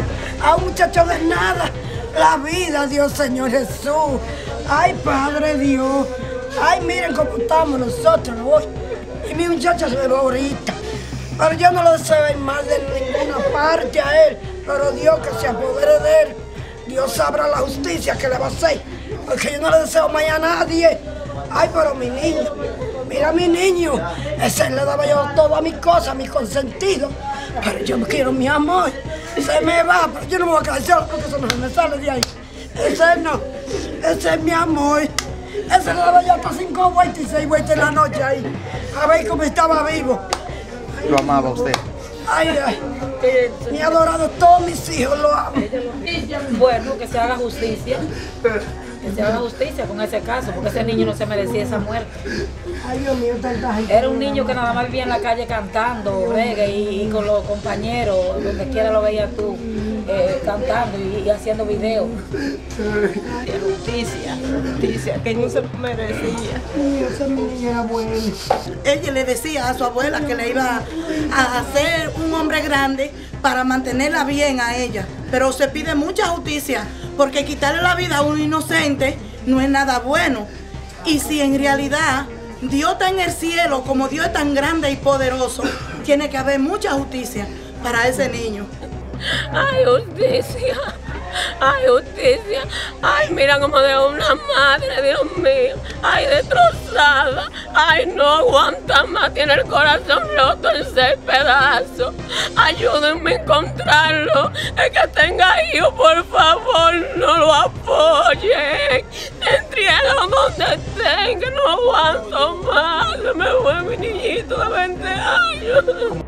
A un muchacho de nada. La vida, Dios Señor Jesús. Ay, Padre Dios. Ay, miren cómo estamos nosotros hoy. Y mi muchacha se va ahorita. Pero yo no le deseo ir mal de ninguna parte a él. Pero Dios que se apodere de él. Dios sabrá la justicia que le va a hacer. Porque yo no le deseo mal a nadie. Ay, pero mi niño. Mira mi niño. Ese le daba yo todas mis cosas, mis consentidos. Pero yo no quiero mi amor. Se me va, pero yo no me voy a quedar solo porque eso no se me sale de ahí. Ese no. Ese es mi amor. Ese le daba yo hasta 5 vueltas y 6 vueltas en la noche ahí. A ver cómo estaba vivo. Lo amaba usted. Ay, ay. Me ha adorado todos mis hijos, lo amo. Bueno, que se haga justicia. Que se haga justicia con ese caso, porque ese niño no se merecía esa muerte. Ay, Dios mío, tanta gente. Era un niño que nada más vivía en la calle cantando reggae y con los compañeros, donde quiera lo veías tú, cantando y haciendo videos. Justicia, que no se merecía. Esa niña era buena. Ella le decía a su abuela que le iba a hacer un hombre grande para mantenerla bien a ella. Pero se pide mucha justicia, porque quitarle la vida a un inocente no es nada bueno. Y si en realidad Dios está en el cielo, como Dios es tan grande y poderoso, tiene que haber mucha justicia para ese niño. Ay, justicia. Ay, justicia. Ay, mira cómo dejó una madre, Dios mío. Ay, destrozada. Ay, no aguanta más. Tiene el corazón roto en 6 pedazos. Ayúdenme a encontrarlo. El que tenga hijos, por favor, no lo apoyen. Entríguenlo donde estén, que no aguanto más. Se me fue mi niñito de 20 años.